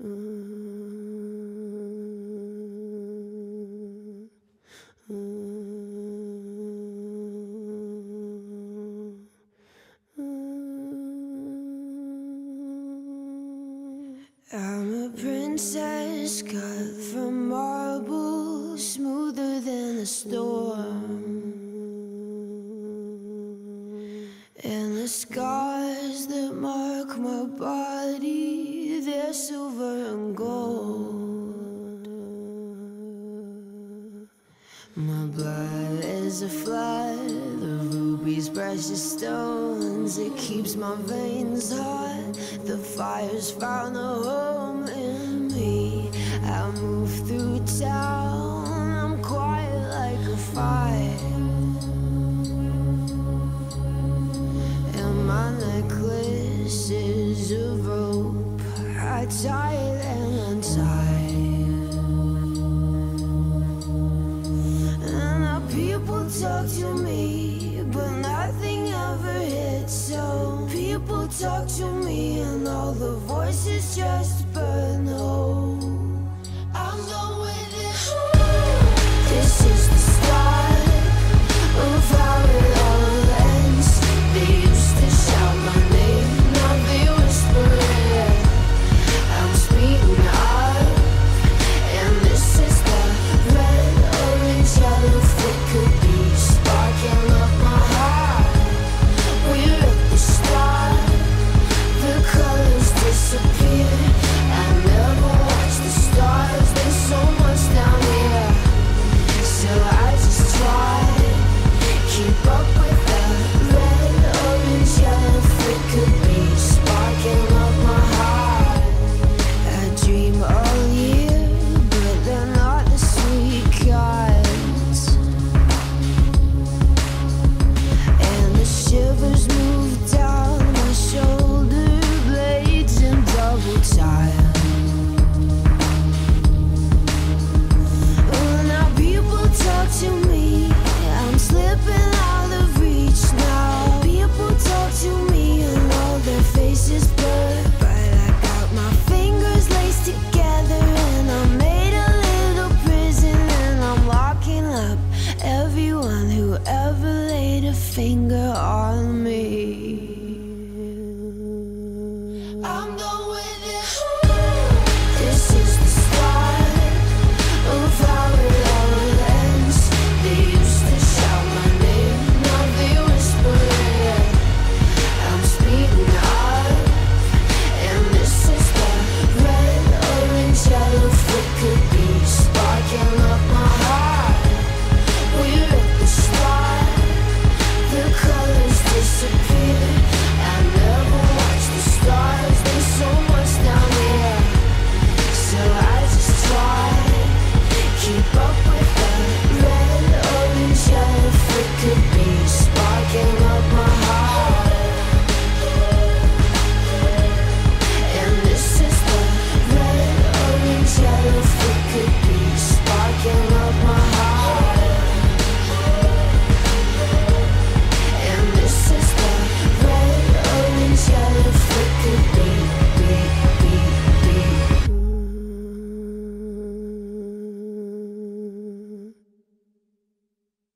I'm a princess cut from marble, smoother than a storm. And the scars that mark my body, they're silver and gold. My blood is a flood, the rubies, precious stones. It keeps my veins hot, the fire's found a home in me. I move through town, I'm quiet like a fire. And my necklace is of rope, I tie it and untie. People talk to me, but nothing ever hits. So people talk to me, and all the voices just